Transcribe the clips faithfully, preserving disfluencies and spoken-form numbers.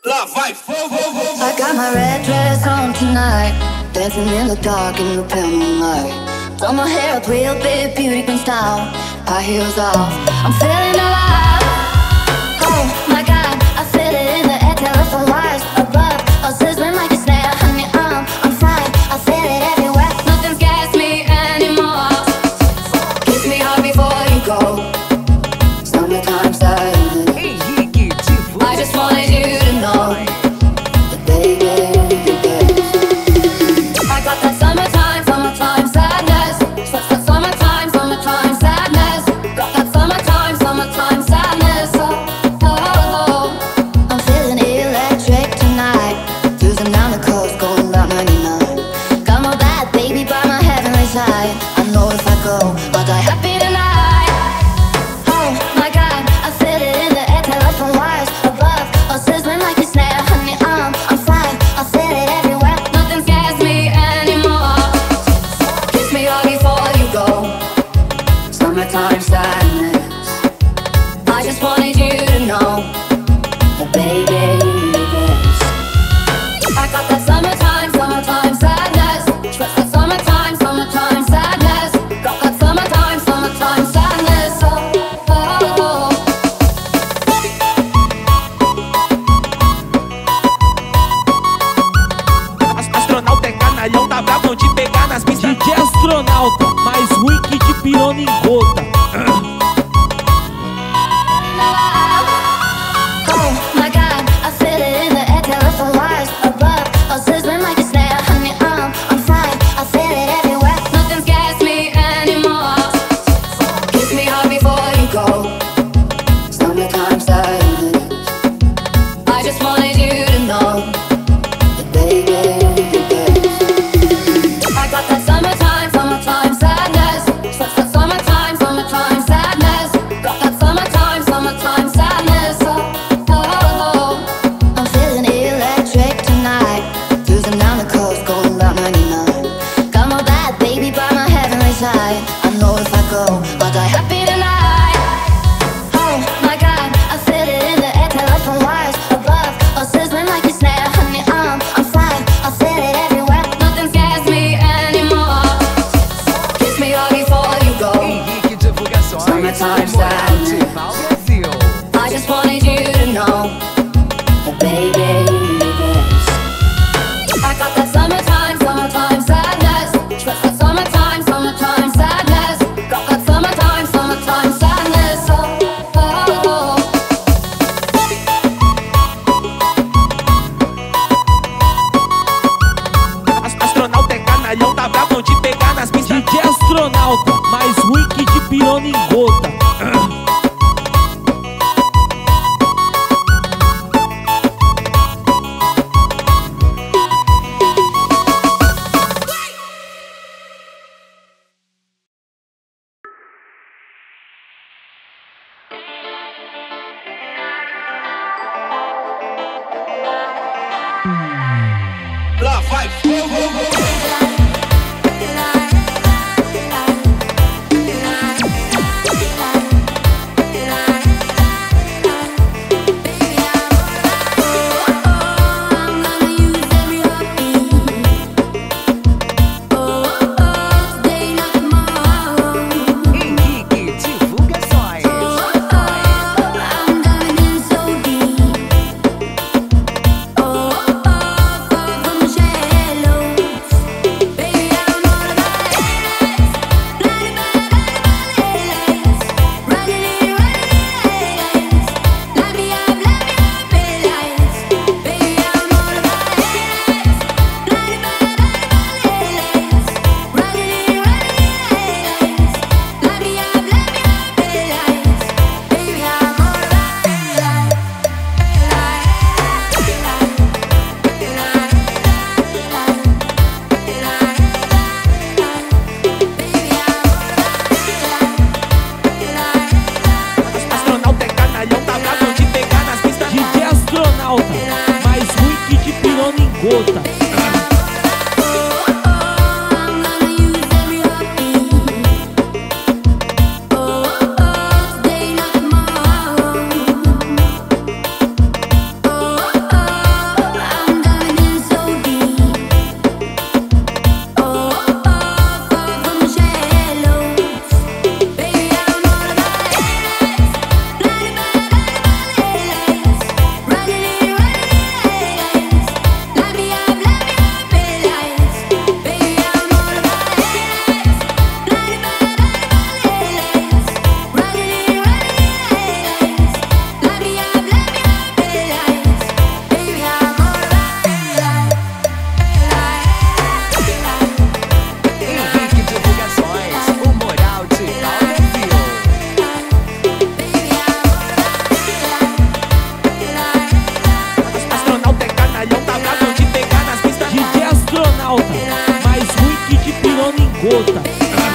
Lá vai fogo. I got my red dress on tonight, dancing in the dark in the pale moonlight. Done my hair up real big, beauty queen style, high heels off, I'm feeling alive. Oh my God, I feel it in the air, telephone wires above, all sizzling like a snare. Honey, I'm, I'm fine, I feel it everywhere. Nothing scares me anymore. Kiss me hard before you go. Summertime silence. I just wanted you to know that baby, you're the best. I got that summertime, summertime sadness. That summertime, summertime sadness. Got that summertime, summertime sadness. Oh, oh, oh. I'm feeling electric tonight, cruising down the coast, going about ninety-nine. Got my bad baby by my heavenly side. I know if I go, I'll die happy tonight. Oh my God, I feel it in the air, telephone wires above, all sizzling like a snare. Honey, I'm, I'm fine, I feel it everywhere. Nothing scares me anymore. Kiss me hard before you go. Summertime sadness. I just wanted you to know that baby, you're the best. I got that summertime, summertime sadness. Trust that summertime, summertime sadness. Got that summertime, summertime sadness. Oh, oh, oh. Astronauta é canalhão, tá bravo de pegar nas pistas. D J Astronauta, mais ruim que de pirona em gota. Oh my God, I feel it in the air, telephone wires above, all sizzling like a snare. Honey, I'm, I'm fine, I feel it everywhere. Nothing scares me anymore. Kiss me hard before you go. Summertime silence. I just wanted you to know that baby, you're the best. I got that summertime, summertime sadness. That's that summertime, summertime sadness. Got that summertime, summertime sadness. Oh, oh, oh. I'm feeling electric tonight, cruising down the coast, going about ninety-nine. Got my bad baby by my heavenly side. I know if I go, I'll die happy tonight. Oh my God, I feel it in the air, telephone wires above, all sizzling like a snare. Honey, I'm, I'm fine, I feel it everywhere. Nothing scares me anymore. Kiss me hard before you go. Henrique Divulgações. Summertime sadness. Brasil. I just wanted you to know that baby, you're the best. I got that summertime, summertime sadness. Trust that summertime, summertime sadness. Got that summertime, summertime sadness. Oh, oh, oh. Astronauta é canalhão, tá bravo de pegar nas pistas. D J Astronauta, mais ruim que de pirona em gota. Lá vai fogo. Henrique Divulgações. Astronauta é canalhão, tá bravo de pegar nas pistas. D J Astronauta, mais ruim que de pirona em gota. Oh, gota.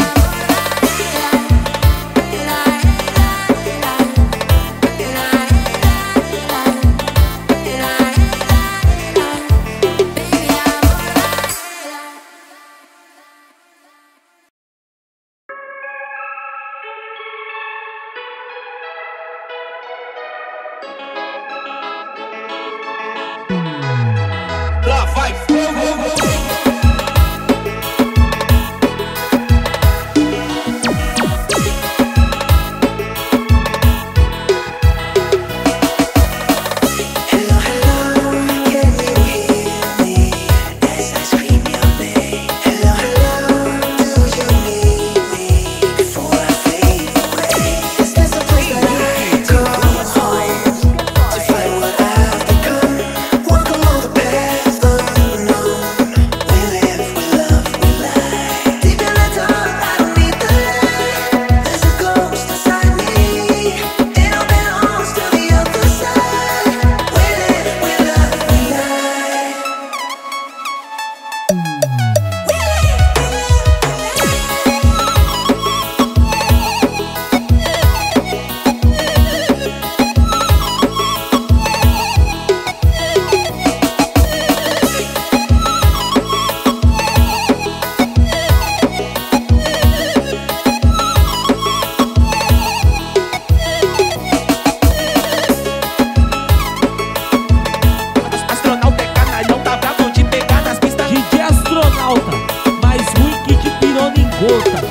Lá vai fogo. Mais ruim que de pirona em gota.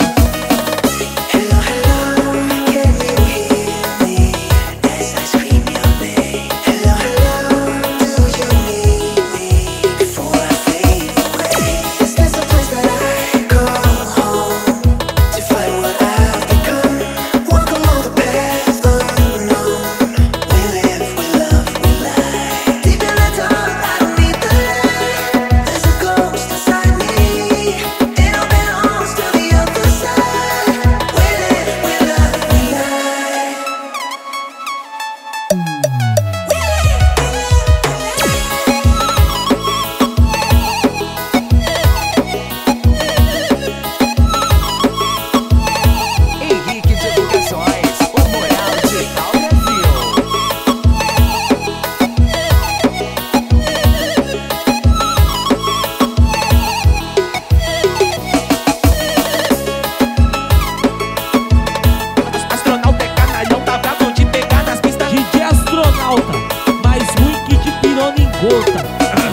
Mais ruim que de pirona em gota.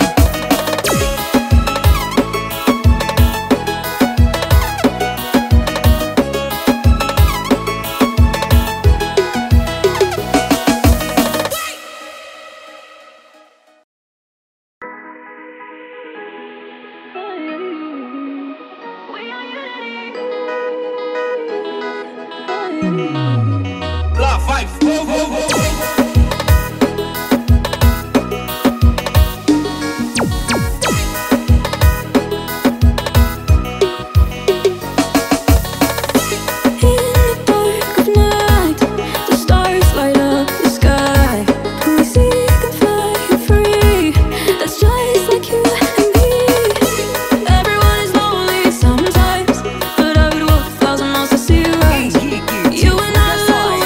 Lá vai fogo. You and I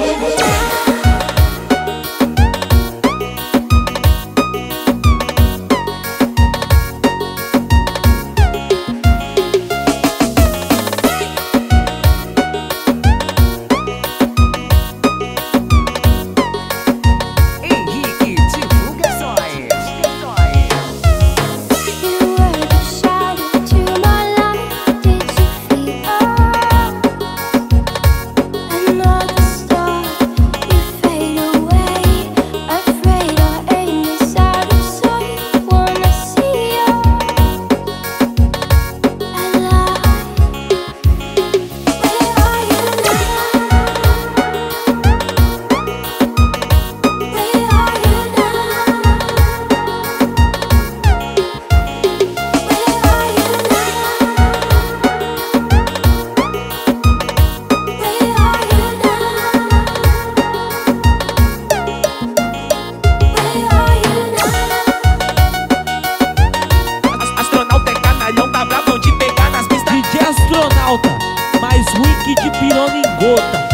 Astronauta, mais ruim que de pirona em gota.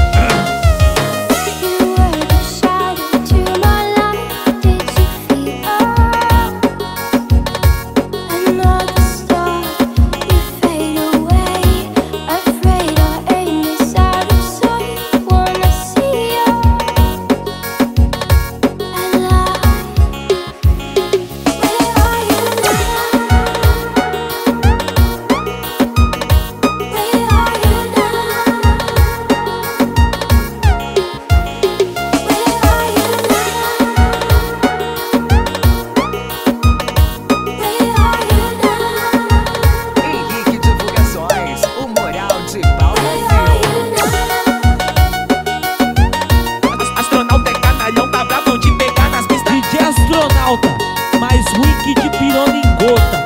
Astronauta, mais ruim que de pirona em gota.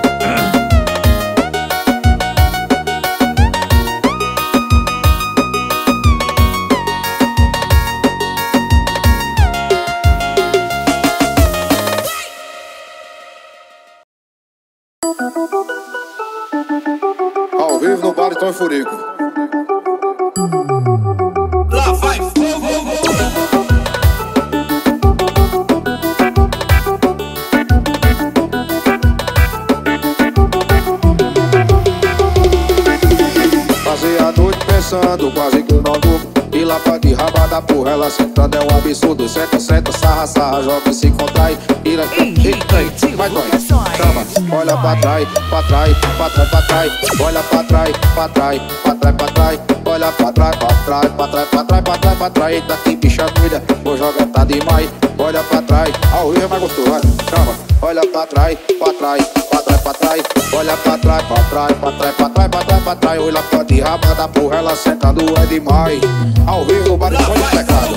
Ao vivo no bar de Tom Furico. Lá vai fogo. Passei a noite pensando, quase que eu não durmo. E lá pra de rabada porra, ela sentando é um absurdo. Senta, senta, sarra, sarra, joga e se contrai. Ira, eita, vai dói. Chama, olha pra trás, pra trás, pra trás, pra trás. Olha pra trás, pra trás, pra trás, pra trás. Olha pra trás, pra trás, pra trás, pra trás, pra trás, pra trás. Eita, que bicha doida, vou jogar tá demais. Olha pra trás, ao vivo é mais gostoso, vai. Chama, olha pra trás, pra trás, pra trás, pra trás. Olha pra trás, pra trás, pra trás, pra trás, pra trás, pra trás. Olha pra de rabada porra, ela sentando é demais. Ao vivo no bar de pecado.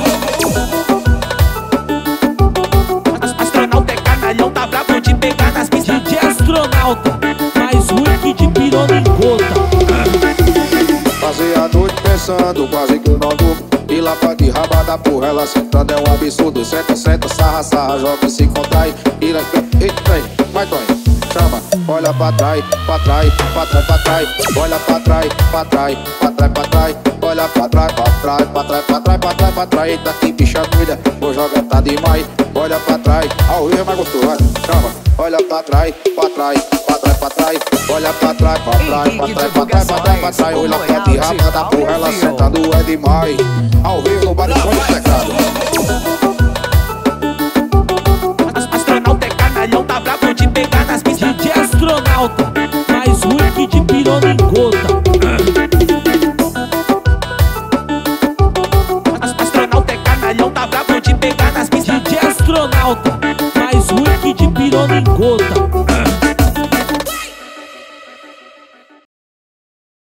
Astronauta é canalhão, tá bravo de pegar nas pistas. De astronauta, mais ruim que de pirona em gota. Passei a noite pensando, quase que eu não durmo. E lá pra de rabada porra, ela sentando é um absurdo. Senta, senta, sarra, sarra, joga e se contrai. Ira, eita, vai dói. Chama, olha pra trás, pra trás, pra trás, pra trás. Olha pra trás, pra trás, pra trás, pra trás. Olha pra trás, pra trás, pra trás, pra trás, pra trás, pra trás. Eita, que bicha doida, vou jogar tá demais. Olha pra trás, ao vivo é mais gostoso, vai. Chama, olha pra trás, pra trás, pra trás, pra trás. Olha pra trás, pra trás, pra trás, pra trás, pra trás, pra trás. Olha pra de rabada porra, ela sentando é demais. Ao vivo no bar de pecado. Astronauta é canalhão, tá bravo de pegar nas pistas. De astronauta, mais ruim que de pirona em gota.